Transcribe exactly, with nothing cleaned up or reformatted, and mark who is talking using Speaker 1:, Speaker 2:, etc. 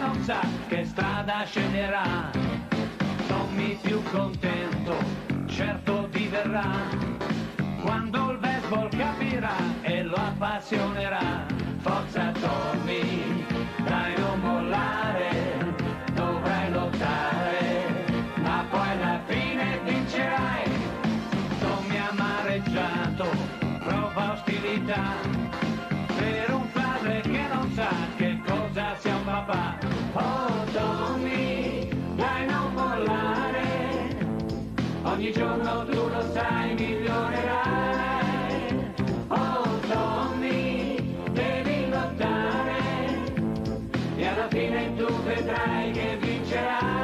Speaker 1: non sa che strada sceglierà. Tommy più contento, certo diverrà, quando il baseball capirà e lo appassionerà. Forza Tommy, dai non mollare, dovrai lottare, ma poi alla fine vincerai. Tommy amareggiato, prova ostilità, per un padre che non sa che cosa sia un papà. Oh Tommy, dai non mollare, ogni giorno tu lo sai migliorerai. Oh Tommy, devi lottare e alla fine tu vedrai che vincerai.